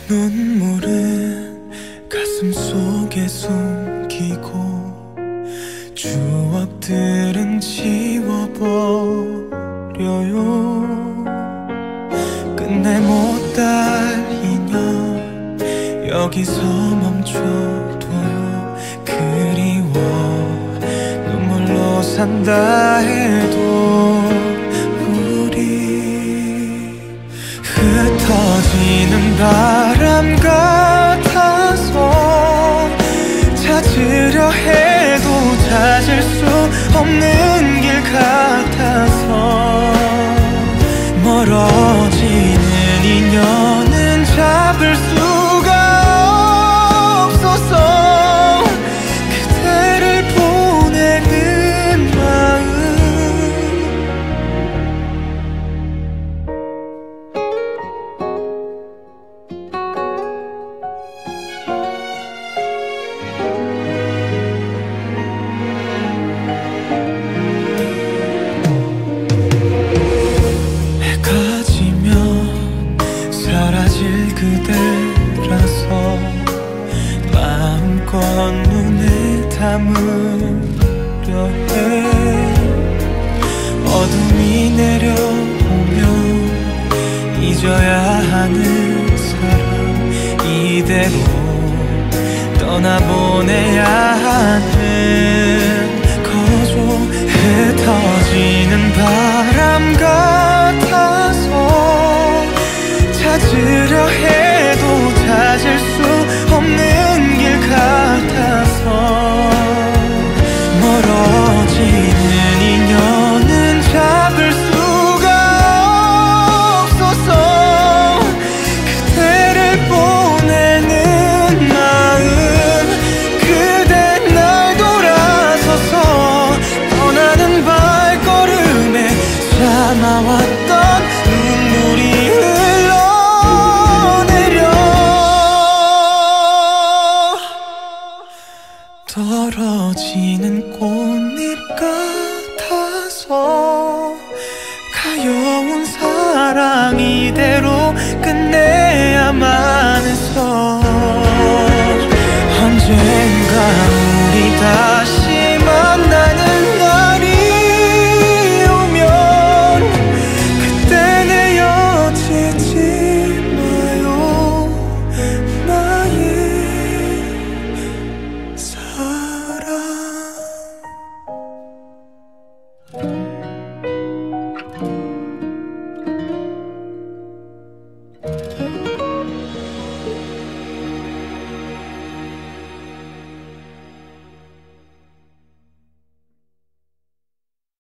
눈물은 가슴 속에 숨기고 추억들은 지워버려요. 끝내 못할 인연 여기서 멈춰둬요. 그리워 눈물로 산다 해도 우리 흩어지는 바람 같아서 찾으려 해도 찾을 수 없는 길 같아서 멀어지는 인연은 잡을 수가 없어서 그대를 보내는 마음 해가 지면 사라질 그대라서 마음껏 눈에 담으려 해. 어둠이 내려오면 잊어야 하는 사람 이대로 떠나보내야 하는 거죠. 흩어지는 바람 같아서 찾으려 해도 찾을 수 없는 길 같아서 멀어지는 인연은 잡을 수가 없어서 그대를 보내는 마음. 그대 날 돌아서서 떠나는 발걸음에 참아왔던 눈물이 흘러내려 떨어지는 꽃잎 같아서 가여운 사랑 이대로 끝내야만 해서 언젠가 우리 다